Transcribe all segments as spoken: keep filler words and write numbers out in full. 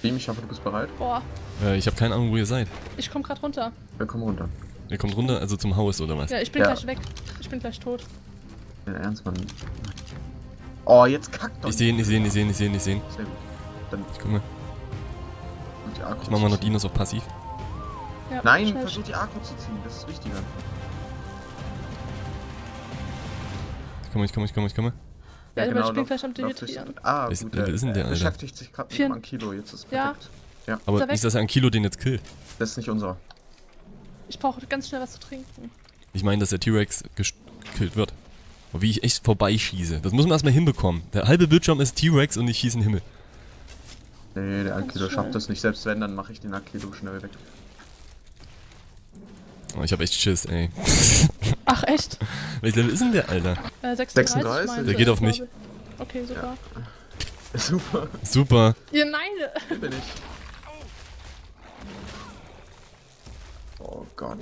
Beam, ich hoffe, du bist bereit. Boah. Äh, ich habe keine Ahnung, wo ihr seid. Ich komm grad runter. Wir kommen runter. Ihr kommt runter, also zum Haus oder was? Ja, ich bin Ja. gleich weg. Ich bin gleich tot. Ja, ernst, Mann. Oh, jetzt kackt doch. Ich sehe ihn, ich sehe ihn, ich sehe ihn, ich sehe ihn, ich sehe ihn. Sehr gut. Dann Ich komme. die Akku Ich mach mal noch zu ziehen. Dinos auf passiv. Ja, Nein, schnell. versuch die Akku zu ziehen, das ist wichtiger. Ich komme, ich komme, ich komme, ich komme. Ja, aber ich bin lauf- gleich am lauf durch- Deletieren. Ah, Ist- gut, wer ist denn der, er Alter? beschäftigt sich gerade mit Vier- dem Kilo, jetzt ist Ja. perfekt. Ja. Aber er weg? nicht, dass er ein Kilo den jetzt killt. Das ist nicht unserer. Ich brauche ganz schnell was zu trinken. Ich meine, dass der T-Rex gekillt wird. Und wie ich echt vorbeischieße. Das muss man erstmal hinbekommen. Der halbe Bildschirm ist T-Rex und ich schieße in den Himmel. Nee, der Ganz Akilo schnell. schafft das nicht. Selbst wenn, dann mache ich den Akilo schnell weg. Oh, ich hab echt Schiss, ey. Ach, echt? Welches Level ist denn der, Alter? Äh, sechsunddreißig, sechsunddreißig? meinte Der geht ich, auf mich. glaube ich. Okay, super. Super, Super. Ja, nein! hier bin ich. Oh Gott.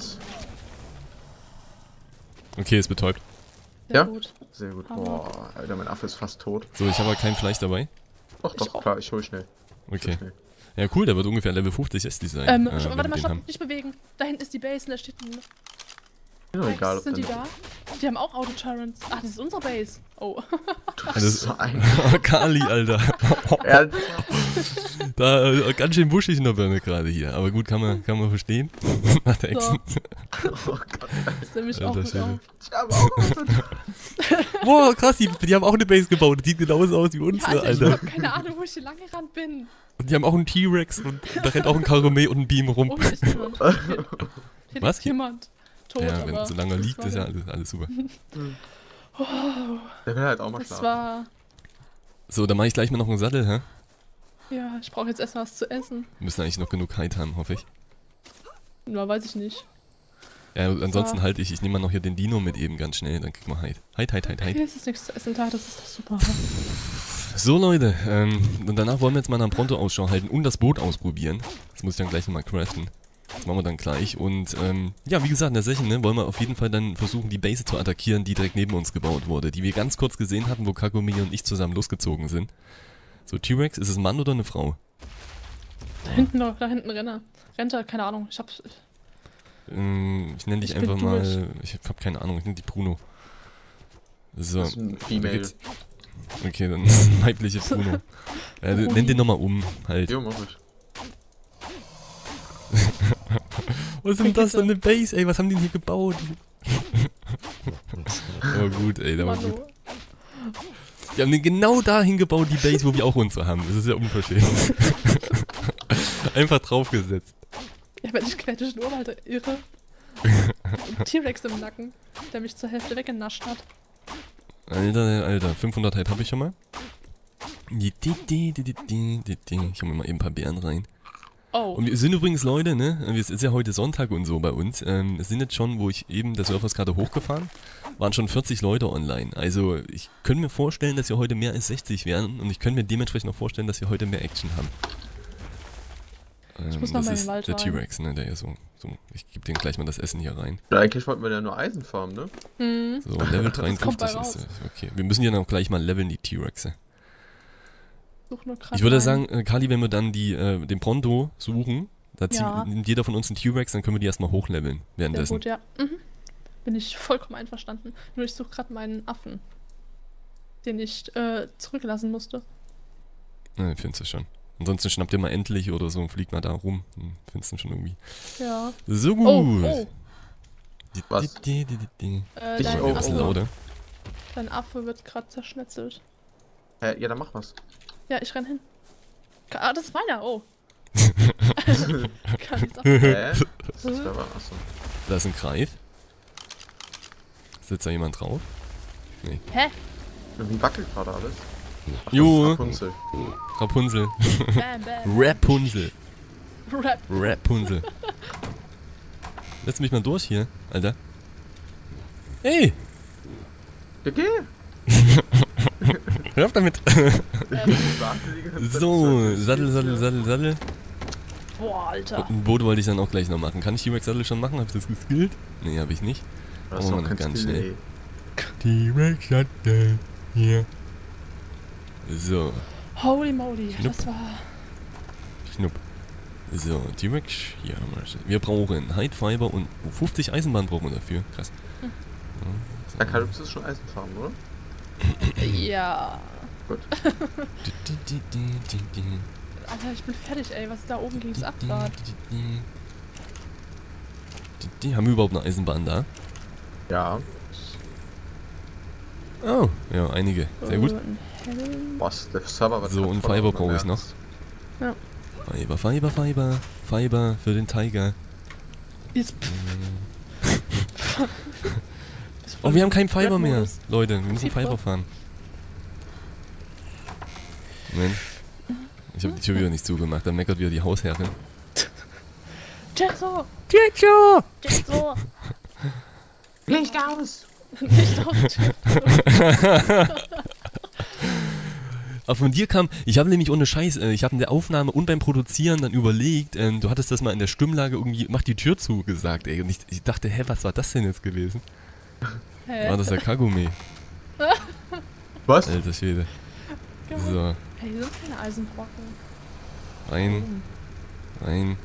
Okay, ist betäubt. Sehr Ja? gut. Sehr gut. Hammer. Boah, Alter, mein Affe ist fast tot. So, ich habe aber kein Fleisch dabei. Doch, Ich doch, auch. klar, ich hol schnell. Ich Okay. hol schnell. Ja, cool, der wird ungefähr Level fünfzig S D sein. Ähm, äh, wenn warte wir mal, den stopp, haben. nicht bewegen. Da hinten ist die Base und da steht ein... Ist doch egal, ob Sind die der- da? Die haben auch Auto-Turrets. Ach, das ist unsere Base. Oh. Das Das- ist so ein... Kali, Alter. Ernsthaft? Da äh, ganz schön buschig in der Birne gerade hier. Aber gut, kann man, kann man verstehen. Nach der So. Action. Oh Gott. Das nehme ich Alter auch mit Schwede. auf. Ich habe auch was. Boah, krass, die, die haben auch eine Base gebaut. Die sieht genauso aus wie Ja, unsere, Alter, ich Alter. hab keine Ahnung, wo ich hier lang gerannt bin. Und die haben auch einen T-Rex und da rennt auch ein Karamell und ein Beam rum. Oh, hier ist jemand. Hier, hier Was? liegt jemand. Tot, Ja, aber... wenn solange er das liegt, war ist ja der- alles, alles super. Oh, Der will halt auch mal das schlafen. war... So, dann mache ich gleich mal noch einen Sattel, hä? Ja, ich brauche jetzt erstmal was zu essen. Wir müssen eigentlich noch genug Hide haben, hoffe ich. Na, weiß ich nicht. Ja, ansonsten So. halte ich, ich nehme mal noch hier den Dino mit eben ganz schnell, dann kriegen wir Hide. Hide, Hide, Hide, Hide. Hier ist nichts zu essen da, das ist doch super. So Leute, ähm, und danach wollen wir jetzt mal nach dem Pronto Ausschau halten und das Boot ausprobieren. Das muss ich dann gleich nochmal craften. Das machen wir dann gleich. Und ähm, ja, wie gesagt, in der Session ne, wollen wir auf jeden Fall dann versuchen, die Base zu attackieren, die direkt neben uns gebaut wurde. Die wir ganz kurz gesehen hatten, wo Kagome und ich zusammen losgezogen sind. So, T-Rex, ist es ein Mann oder eine Frau? Da hinten noch, da hinten Renner. Rennt er, keine Ahnung. Ich hab's... Ähm, ich nenne dich Ich bin einfach durch. mal, ich habe keine Ahnung, ich nenne dich Bruno. So, Das ist ein da Female. geht's. Okay, dann weibliche Bruno. Äh, Bruni. nenn den nochmal um, halt. Jo, mach ich. Was ist denn das für eine Base, ey? Was haben die denn hier gebaut? Aber gut, ey, der war gut. Mano. Die haben den genau dahin gebaut, die Base, wo wir auch unsere haben. Das ist ja unverschämt. Einfach draufgesetzt. Ja, aber ich quer durch den Urwald, Alter, irre. Ein T-Rex im Nacken, der mich zur Hälfte weggenascht hat. Alter, Alter, fünfhundert Hype habe ich schon mal. Die, die, die, die, die, die, die, die. Ich hol mir mal eben ein paar Beeren rein. Oh, Und wir sind übrigens Leute, ne? Es ist ja heute Sonntag und so bei uns. Ähm, es sind jetzt schon, wo ich eben, der Surfer ist gerade hochgefahren, waren schon vierzig Leute online. Also ich könnte mir vorstellen, dass wir heute mehr als sechzig werden und ich könnte mir dementsprechend auch vorstellen, dass wir heute mehr Action haben. Ähm, muss noch das mal in den ist Wald der rein. T-Rex, ne? Der ist so, so. Ich gebe dem gleich mal das Essen hier rein. Ja, eigentlich wollten wir ja nur Eisen farmen, ne? hm. So, Level kommt bei dreiundfünfzig raus. ist äh, okay. Wir müssen ja noch gleich mal leveln, die T-Rexe. Such nur grad Ich würde rein. sagen, äh, Kali, wenn wir dann die, äh, den Pronto suchen, da zieht, Ja. nimmt jeder von uns einen T-Rex, dann können wir die erstmal hochleveln Sehr währenddessen. gut, ja. Mhm. Bin ich vollkommen einverstanden. Nur ich suche gerade meinen Affen, den ich äh, zurücklassen musste. Ja, findest du schon. Ansonsten schnappt ihr mal endlich oder so und fliegt mal da rum. Dann findest du schon irgendwie. Ja. So gut. Oh, oh. Die, Was? die, die, die, die. Äh, Ich- dein, oh, Ein bisschen oh. Affe, lauter. dein Affe wird gerade zerschnetzelt. Hä, ja, dann mach was. Ja, ich renn hin. Ka- Ah, das ist meiner, oh. Kann ich sagen. Hä? Das ist aber, achso. Da ist ein Greif. Sitzt da jemand drauf? Hä? Irgendwie wackelt gerade alles. Ach, Jo. das ist Rapunzel. Rapunzel. Bam, bam. Rapunzel. Rap. Rapunzel. Lass mich mal durch hier, Alter. Hey! Ja, geh! Hör auf damit! Ähm, Ich warte die ganze Zeit, So, bis er Sattel, steht, Sattel, ja. Sattel, Sattel. boah, Alter. Und ein Boot wollte ich dann auch gleich noch machen. Kann ich T-Rex Sattel schon machen? Hab ich das geskillt? Nee, hab ich nicht. Das ist Oh, doch noch kein ganz Skill, schnell. ey. T-Rex Sattel. Hier. So. Holy moly, Schnupp. das war... Schnupp. So, T-Rex, hier haben wir es. Wir brauchen Hide Fiber und fünfzig Eisenbahn brauchen wir dafür. Krass. Hm. Ja, Der Kalypso ist schon Eisenfarben, oder? Ja. Gut. Alter, ich bin fertig, ey. Was ist da oben ging's ab grad? Die haben wir überhaupt eine Eisenbahn da? Ja. Oh, ja, einige. Sehr gut. So, ein Helm. Was? Der Server war So, und Fiber brauche ich noch. Ja. Fiber, Fiber, Fiber. Fiber für den Tiger. Jetzt, pff, ist voll Oh, wir haben keinen Fiber mehr. Red-Modus. Leute, wir müssen Fiber. Fiber fahren. Moment. Ich habe die Tür wieder nicht zugemacht. Dann meckert wieder die Hausherrin. Jetso! Tietjo! Jetso! Licht aus! Nicht auf Jetso! Aber von dir kam, ich habe nämlich ohne Scheiß, äh, ich habe in der Aufnahme und beim Produzieren dann überlegt, ähm, du hattest das mal in der Stimmlage irgendwie, mach die Tür zu gesagt, ey. Und ich, ich dachte, hä, was war das denn jetzt gewesen? Hä? War das der Kagome? Was? Alter Schwede. So, Hey, hier sind keine Eisenbrocken. rein, rein.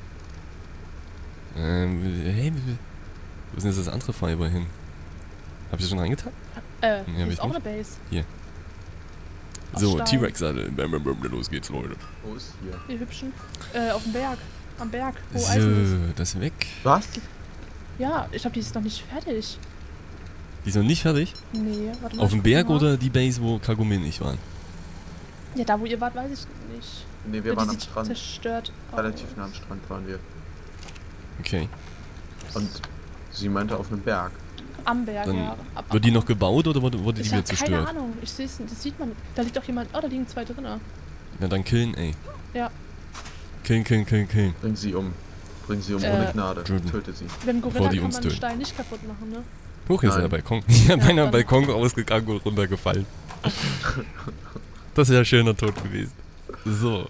Ähm, hey, wo ist denn jetzt das andere Fiber hin? Hab ich das schon reingetan? Äh, Nee, hier hab ist ich auch nicht. eine Base. Aus So, Stein. T-Rex-Sattel. Bam, bam, bam, los geht's, Leute. Wo ist hier? Die hübschen. Äh, auf dem Berg. Am Berg, wo Eisen ist. So, das ist weg. Was? Ja, ich glaube, die ist noch nicht fertig. Die ist noch nicht fertig? Nee, warte mal. Auf dem ich guck Berg mal. oder die Base, wo Kagome nicht waren? Ja, da wo ihr wart, weiß ich nicht. Ne, wir Ja, waren die am sieht Strand. zerstört Relativ aus. nah am Strand waren wir. Okay. Und sie meinte auf einem Berg. Am Berg, Dann ja. Ab, Wird die noch gebaut oder wurde, wurde die ich wieder hab keine zerstört? Ahnung. Ich sehe es, das sieht man. Da liegt doch jemand. Oh, da liegen zwei drinne. Na dann killen, ey. Ja. Killen, killen, killen, killen. Bring sie um. Bring sie um Äh, ohne Gnade. töten. Töte sie. Mit dem Bevor Gorilla die kann uns man töten. Stein nicht kaputt machen, ne? Hoch, hier ist ja der Nein. Balkon. Ich hab Ja, beinahe am dann- Balkon ausgegangen und runtergefallen. Das wäre ein schöner Tod gewesen. So.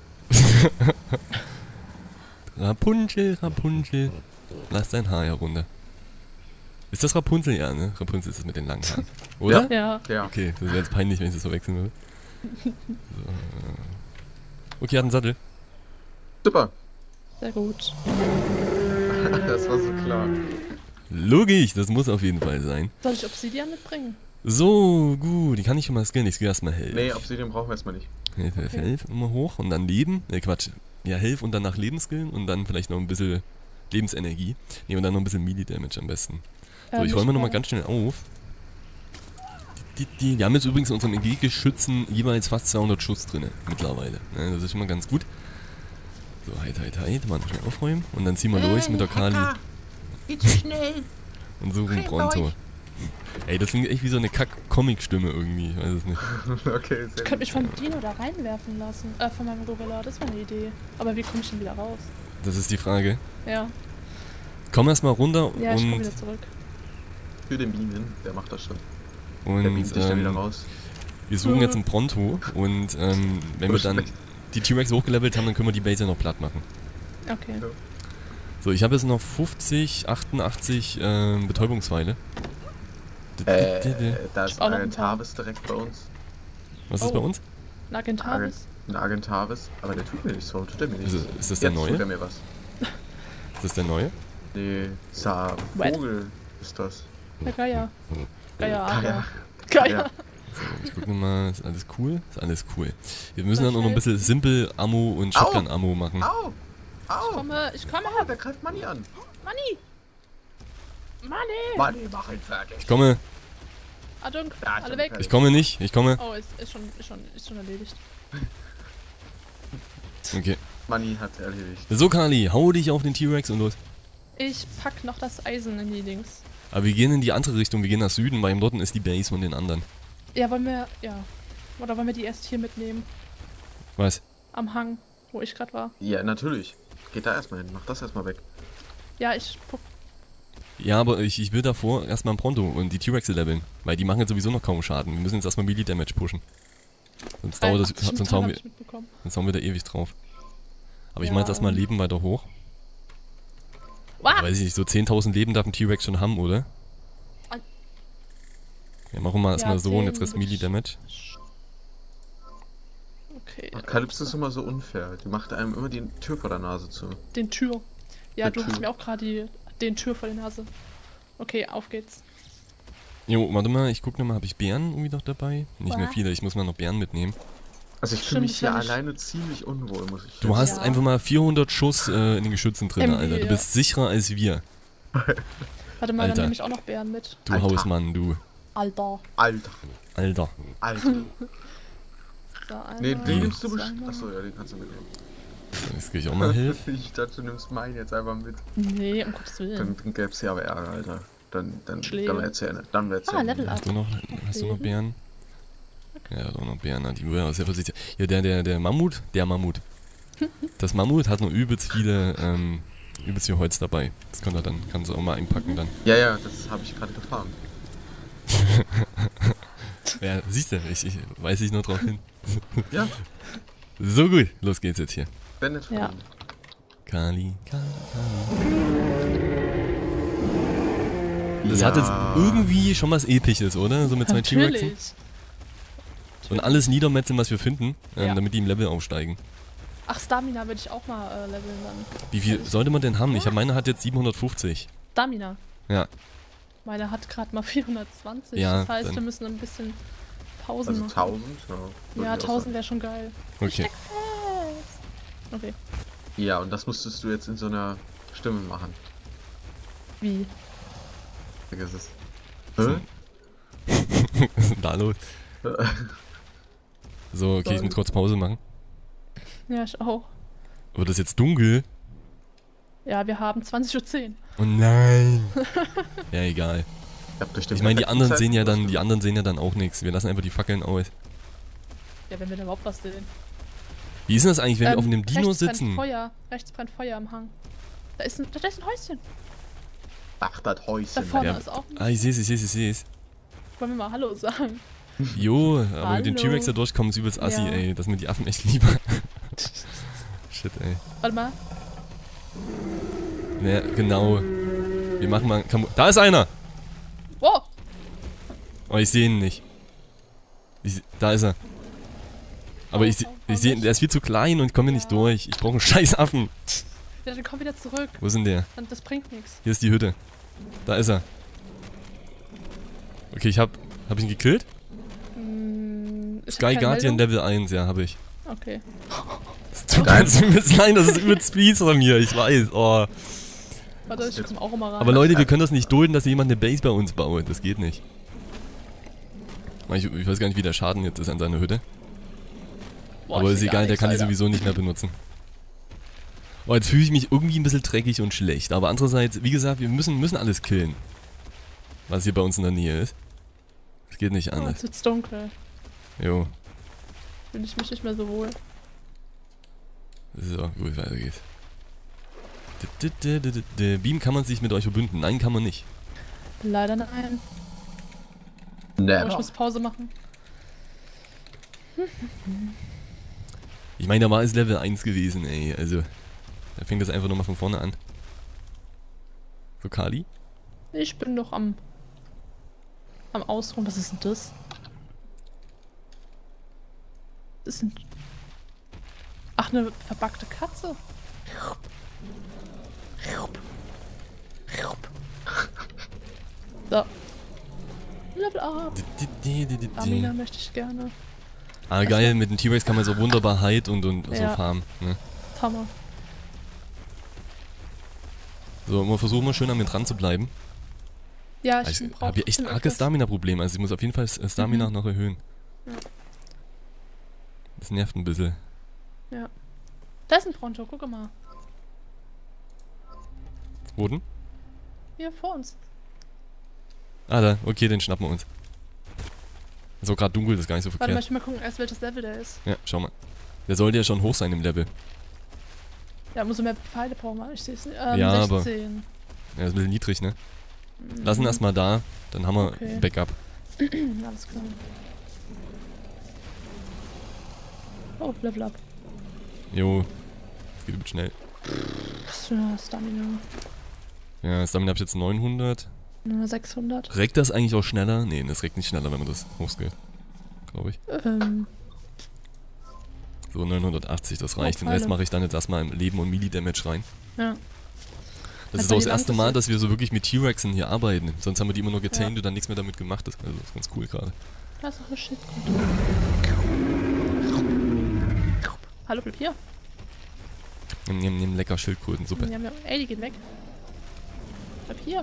Rapunzel, Rapunzel. Lass dein Haar herunter. Ist das Rapunzel? Ja, ne? Rapunzel ist das mit den langen Haaren. Oder? Ja. Ja. Okay, das wäre jetzt peinlich, wenn ich das verwechseln würde. So. Okay, hat einen Sattel. Super. Sehr gut. Das war so klar. Logisch, das muss auf jeden Fall sein. Soll ich Obsidian mitbringen? So, gut, die kann ich schon mal skillen. Ich skill erstmal Helf. Nee, Obsidian brauchen wir erstmal nicht. Helf, Helf, Okay. Helf, immer hoch und dann Leben. Ne, Quatsch. Ja, Helf und danach Leben skillen und dann vielleicht noch ein bisschen Lebensenergie. Ne, und dann noch ein bisschen Melee-Damage am besten. So, Äh, ich nicht räume nochmal mehr. ganz schnell auf. Die, die, die, wir haben jetzt übrigens in unserem E G-Geschützen jeweils fast zweihundert Schuss drin mittlerweile. Ne, das ist schon mal ganz gut. So, heit, heit, heit. Mal schnell aufräumen. Und dann ziehen wir los mit der Kali Geht so schnell. und suchen Rennt Pronto. euch. Ey, das klingt echt wie so eine Kack-Comic-Stimme irgendwie. Ich weiß es nicht. Okay, Ich sehr könnte mich vom Dino da reinwerfen lassen. Äh, von meinem Gorilla. Das wäre eine Idee. Aber wie komme ich denn wieder raus? Das ist die Frage. Ja. Komm erstmal runter Ja, ich komme und, wieder zurück. Für den Beamen, der macht das schon. Der beamt und sich dann wieder ähm, raus. wir suchen jetzt einen Pronto und ähm, wenn So wir dann schlecht. die T-Rex hochgelevelt haben, dann können wir die Base ja noch platt machen. Okay. Ja. So, ich habe jetzt noch fünfzig, achtundachtzig ähm, Betäubungspfeile. D- d- Äh, d- d- da Ich ist hab auch noch ein ein paar. Agentavis direkt bei uns. Was ist Oh. bei uns? Ein Agentavis? Ein Agentavis, aber der tut mir nichts, warum tut der mir nichts? Ist, ist das der Jetzt tut neue? er mir was. Ist das der neue? Nee, Sa What? Vogel ist das. Der Geier. Geier, Ah, ja. Geier. Geier. Ja. So, ich gucke nochmal, ist alles cool? Ist alles cool. Wir müssen dann Soll auch noch ein ich bisschen Simple Ammo und Au! Shotgun Ammo machen. Au! Ich Au! komme, ich komme. Oh, wer greift Manni an? Manni! Manni! Manni, mach ihn fertig. Ich komme, Adunk, Ja, alle schon weg. fertig. ich komme nicht, ich komme. Oh, ist, ist, schon, ist, schon, ist schon erledigt. Okay. Manni hat erledigt. So, Kali, hau dich auf den T-Rex und los. Ich pack noch das Eisen in die Dings. Aber wir gehen in die andere Richtung, wir gehen nach Süden, weil im Norden ist die Base von den anderen. Ja, wollen wir, ja. Oder wollen wir die erst hier mitnehmen? Was? Am Hang, wo ich gerade war. Ja, natürlich. Geht da erstmal hin, mach das erstmal weg. Ja, ich guck. Ja, aber ich, ich will davor erstmal ein Pronto und die T-Rexe leveln. Weil die machen jetzt sowieso noch kaum Schaden. Wir müssen jetzt erstmal Melee Damage pushen. Sonst dauert das, achtzig sonst Metall hauen, hab wir, ich mitbekommen. sonst hauen wir da ewig drauf. Aber ich Ja, mach jetzt erstmal ähm. Leben weiter hoch. Wow! Weiß ich nicht, so zehntausend Leben darf ein T-Rex schon haben, oder? An- Ja, machen wir erstmal Ja, so und jetzt zehn Rest würde Melee ich- Damage. Okay. Ach, Kalypso ist immer so unfair. Die macht einem immer die Tür vor der Nase zu. Den Tür. Ja, Der du hast Tür. mir auch gerade die- den Tür vor der Nase. Okay, auf geht's. Jo, warte mal, ich guck nochmal, habe ich Bären irgendwie noch dabei? Nicht mehr Ja. viele, ich muss mal noch Bären mitnehmen. Also ich fühle Stimmt, mich das hier wär nicht- alleine ziemlich unwohl, muss ich Du sagen. hast Ja. einfach mal vierhundert Schuss äh, in den Geschützen drin, M G, Alter. Du ja. bist sicherer als wir. Warte mal, Alter. dann nehme ich auch noch Bären mit. Du Alter. Hausmann, du. Alter. Alter, Alter. Alter. So, einmal, Nee, den nimmst du bestimmt. zweimal. Achso, ja, den kannst du mitnehmen. Jetzt krieg ich auch mal Hilfe. Ich dachte, du nimmst meinen jetzt einfach mit. Nee, um Gottes Willen. Dann, dann gäb's ja aber Ärger, Alter. Dann, dann, Schläge. dann wird's ja nicht. Dann wird's Ah, ja Level nicht. up. Hast du noch, hast du noch Bären? Ja, doch noch Bären, na, die Uhr ist sehr vorsichtig. Ja, der, der, der Mammut, der Mammut. Das Mammut hat noch übelst viele, ähm, übelst viel Holz dabei. Das kann er dann, kannst du auch mal einpacken dann. Ja, ja, das habe ich gerade gefahren. Ja, siehst du, ich, ich weiß ich nur drauf hin. Ja, So gut, los geht's jetzt hier. wenn nicht Ja. von- Kali, Kali, Kali. Das ja. hat jetzt irgendwie schon was Episches, oder? So mit zwei T-Rexen. Natürlich. Und alles niedermetzeln, was wir finden, ähm, Ja. damit die im Level aufsteigen. Ach, Stamina würde ich auch mal äh, leveln dann. Wie viel sollte man denn haben? Ich habe meine hat jetzt siebenhundertfünfzig. Stamina. Ja. Meine hat gerade mal vierhundertzwanzig. Ja, das heißt, dann- wir müssen ein bisschen Pausen Also machen. tausend? Ja, würde Ja, ich auch tausend wäre schon geil. Okay. Fest. Okay. sagen. Ja, und das musstest du jetzt in so einer Stimme machen. Wie? Vergiss es. So. Hä? Was ist denn da los? So, okay, ich muss kurz Pause machen. Ja, ich auch. Wird das jetzt dunkel? Ja, wir haben zwanzig Uhr zehn. Oh nein. Ja, egal. Ich, hab durch den Ich meine, die anderen perfekten sehen ja dann, Zeitpunkt die anderen sehen ja dann auch nichts. Wir lassen einfach die Fackeln aus. Ja, wenn wir da überhaupt was sehen. Wie ist denn das eigentlich, wenn wir Ähm, auf einem Dino rechts brennt sitzen? Feuer. Rechts brennt Feuer am Hang. Da ist ein, da ist ein Häuschen. Ach, das Da Häuschen. vorne Ja. ist auch ein. Ah, ich seh's, ich seh's, ich seh's. Wollen wir mal Hallo sagen? Jo, aber mit dem Hallo. T-Rex da durchkommen ist übelst assi, Ja. ey. Das sind mir die Affen echt lieber. Shit, ey. Warte mal. Ja, genau. Wir machen mal... Kam da ist einer! Wow! Oh, ich sehe ihn nicht. Ich, se- da ist er. Aber ich, se- ich sehe, der ist viel zu klein und ich komme hier nicht Ja. durch. Ich brauche einen scheiß Affen. Ja, dann komm wieder zurück. Wo ist denn der? Und das bringt nichts. Hier ist die Hütte. Da ist er. Okay, ich hab... Hab ich ihn gekillt? Hm, ich hab Sky keine Guardian Meldung. Level eins, ja, habe ich. Okay. Das tut mir jetzt übelst leid, das ist übelst fies von mir, ich weiß. Oh. Warte, ich komm auch immer rein. Aber Leute, wir können das nicht dulden, dass jemand eine Base bei uns baut. Das geht nicht. Ich, ich weiß gar nicht, wie der Schaden jetzt ist an seiner Hütte. Boah, Aber ich ist seh egal, gar der kann die nichts, Alter. sowieso nicht mehr benutzen. Oh, jetzt fühle ich mich irgendwie ein bisschen dreckig und schlecht. Aber andererseits, wie gesagt, wir müssen, müssen alles killen. Was hier bei uns in der Nähe ist. Es geht nicht Oh, anders. jetzt wird's dunkel. Jo. Fühle ich mich nicht mehr so wohl. So, gut, weiter geht's. D- d- d- d- d- Beam, kann man sich mit euch verbünden? Nein, kann man nicht. Leider nein. Aber ich Never. muss Pause machen. Ich meine, da war es Level eins gewesen, ey. Also, da fängt das einfach nochmal von vorne an. So, Kali? Ich bin noch am am Ausruhen. Was ist denn das? Das ist ein... Ach, eine verbackte Katze. So. Level up. D- d- d- d- d- Amina möchte ich gerne. Ah, geil, mit dem T-Rex kann man so wunderbar Height und, und so Ja. farmen. Ne? Hammer. So, wir versuchen mal schön an mir dran zu bleiben. Ja, ich Also, ich brauche habe hier echt arge Stamina-Probleme. Also ich muss auf jeden Fall das äh, Stamina Mhm. noch erhöhen. Ja. Das nervt ein bisschen. Da ist ein Pronto, guck mal. Wo denn? Hier vor uns. Ah, da. Okay, den schnappen wir uns. So, gerade dunkel, das ist gar nicht so Warte mal, verkehrt. ich will mal gucken, erst welches Level der ist. Ja, schau mal. Der sollte ja schon hoch sein im Level. Ja, umso mehr Pfeile brauchen wir. Ich sehe es nicht. Ähm, Ja, aber- sechzehn. Ja, ist ein bisschen niedrig, ne? Lass ihn erstmal da, dann haben wir Okay. Backup. Mhm. Alles klar. Oh, Level up. Jo. Das geht übel schnell. Was für eine Stamina. Ja, Stamina hab ich jetzt neunhundert. Na, sechshundert. Reckt das eigentlich auch schneller? Nee, das reckt nicht schneller, wenn man das hochskillt. Glaube ich. Ähm, So, neunhundertachtzig, das Oh, reicht. Den Pfeile. Rest mache ich dann jetzt erstmal im Leben und Melee-Damage rein. Ja. Das ist Also auch die das erste Wand ist Mal, ja- dass wir so wirklich mit T-Rexen hier arbeiten. Sonst haben wir die immer nur getamed Ja. und dann nichts mehr damit gemacht. Das, also, das ist ganz cool gerade. Da ist noch eine Schildkröte. Hallo, bleib hier. Nehmen, nehmen lecker Schildkrötensuppe. Ja, ja. Ey, die geht weg. Bleib hier.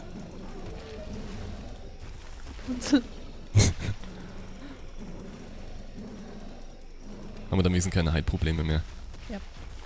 Haben wir dann wenigstens keine Hide-Probleme mehr. Ja.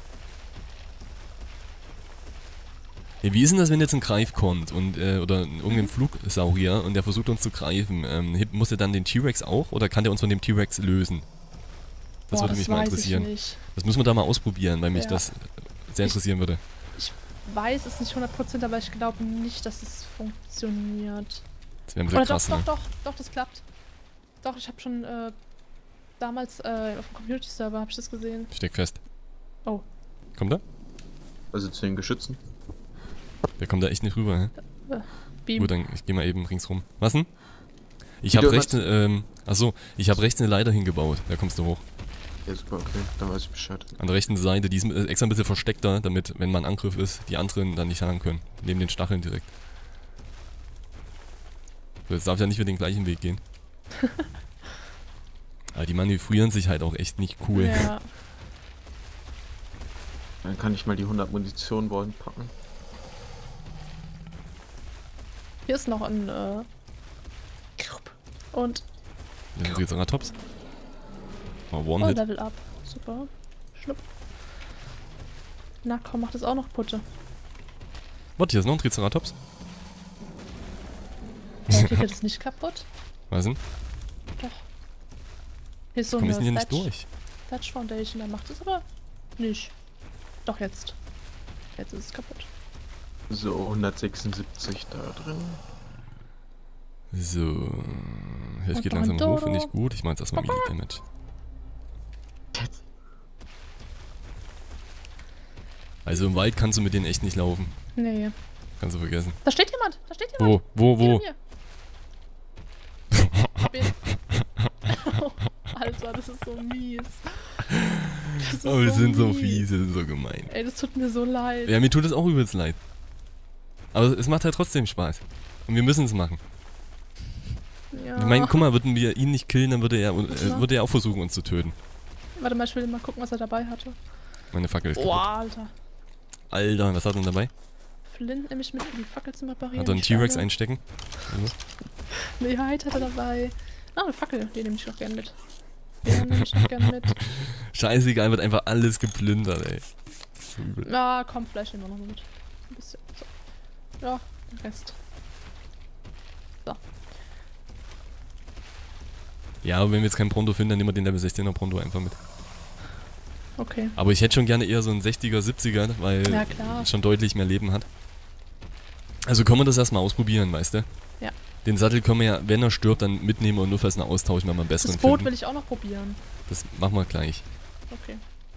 Ja, wie ist denn das, wenn jetzt ein Greif kommt und äh, oder irgendein Mhm. Flugsaurier und der versucht uns zu greifen? Ähm, heb- muss er dann den T-Rex auch oder kann der uns von dem T-Rex lösen? Das Boah, würde mich mal weiß interessieren. Ich nicht. Das müssen wir da mal ausprobieren, weil mich Ja. das sehr interessieren würde. Ich weiß es nicht hundert Prozent, aber ich glaube nicht, dass es funktioniert. Das wäre ein bisschen Oder krass, doch, ne? doch, doch, doch, das klappt. Doch, ich habe schon äh, damals äh, auf dem Community-Server habe ich das gesehen. Steck fest. Oh. Kommt er? Also zu den Geschützen. Der kommt da echt nicht rüber, hä? Beam. Gut, dann ich geh mal eben ringsrum. Was denn? Ich Wie habe du rechts, ne- ähm, achso, ich habe rechts eine Leiter hingebaut. Da kommst du hoch. Ja, super, okay. Dann weiß ich Bescheid. An der rechten Seite, die ist äh, extra ein bisschen versteckter, damit, wenn mal ein Angriff ist, die anderen dann nicht heran können. Neben den Stacheln direkt. So, jetzt darf ja nicht wieder den gleichen Weg gehen. Aber die manövrieren sich halt auch echt nicht cool. Ja. Dann kann ich mal die hundert Munitionbollen packen. Hier ist noch ein äh, und Das ist jetzt Tops. Oh, oh, One-Hit. Level up. Super. Schnupp. Na komm, mach das auch noch Putte. Warte, hier ist noch ein Triceratops. Ja, kriegt ihr das nicht kaputt? Was denn? Doch. Hier ist so Komm eine ich denn hier nicht Thatch, durch? Thatch Foundation, der macht es aber nicht. Doch jetzt. Jetzt ist es kaputt. So, hundertsechsundsiebzig da drin. So. Es Und geht noch ein langsam hoch, Dodo. finde ich gut. Ich mache jetzt erstmal Melee Damage. Jetzt. Also im Wald kannst du mit denen echt nicht laufen. Nee. Kannst du vergessen. Da steht jemand! Da steht jemand! Wo? Wo? Wo? Hier, hier. Hab ihn. Alter, das ist so mies. Das ist Oh, wir sind so mies. fies, wir sind so gemein. Ey, das tut mir so leid. Ja, mir tut es auch übelst leid. Aber es macht halt trotzdem Spaß. Und wir müssen es machen. Ja. Ich meine, guck mal, würden wir ihn nicht killen, dann würde er, äh, Ja. würde er auch versuchen, uns zu töten. Warte mal, ich will mal gucken, was er dabei hatte. Meine Fackel ist Boah, kaputt. Alter. Alter, was hat er denn dabei? Flint nehme ich mit, um die Fackel zu reparieren. Hat er einen die T-Rex Steine. einstecken? Also, Nee, Hyde hat er dabei. Ah, eine Fackel, die nehme ich auch gerne mit. Den nehme ich auch gerne mit. scheißegal, wird einfach alles geplündert, ey. So übel. Ja, komm, Fleisch nehmen wir noch mit. Ein bisschen. So. Ja, den Rest. So. Ja, aber wenn wir jetzt keinen Pronto finden, dann nehmen wir den Level sechzehner Pronto einfach mit. Okay. Aber ich hätte schon gerne eher so einen sechziger, siebziger, weil Ja, klar. es schon deutlich mehr Leben hat. Also können wir das erstmal ausprobieren, weißt du? Ja. Den Sattel können wir ja, wenn er stirbt, dann mitnehmen und nur falls wir austauschen, wenn wir einen besseren Das Boot finden. will ich auch noch probieren. Das machen wir gleich. Okay.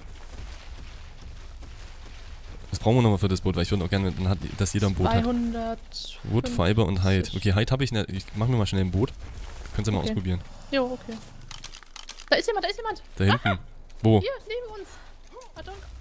Was brauchen wir nochmal für das Boot? Weil ich würde auch gerne, dann hat, dass jeder ein Boot hat. zweihundert. Wood, Fiber und Hide. Okay, Hide habe ich nicht. Ich mach mir mal schnell ein Boot. Könnt ihr mal Okay. ausprobieren. Jo, okay. Da ist jemand, da ist jemand. Da hinten. Wo? Hier, neben uns. Achtung.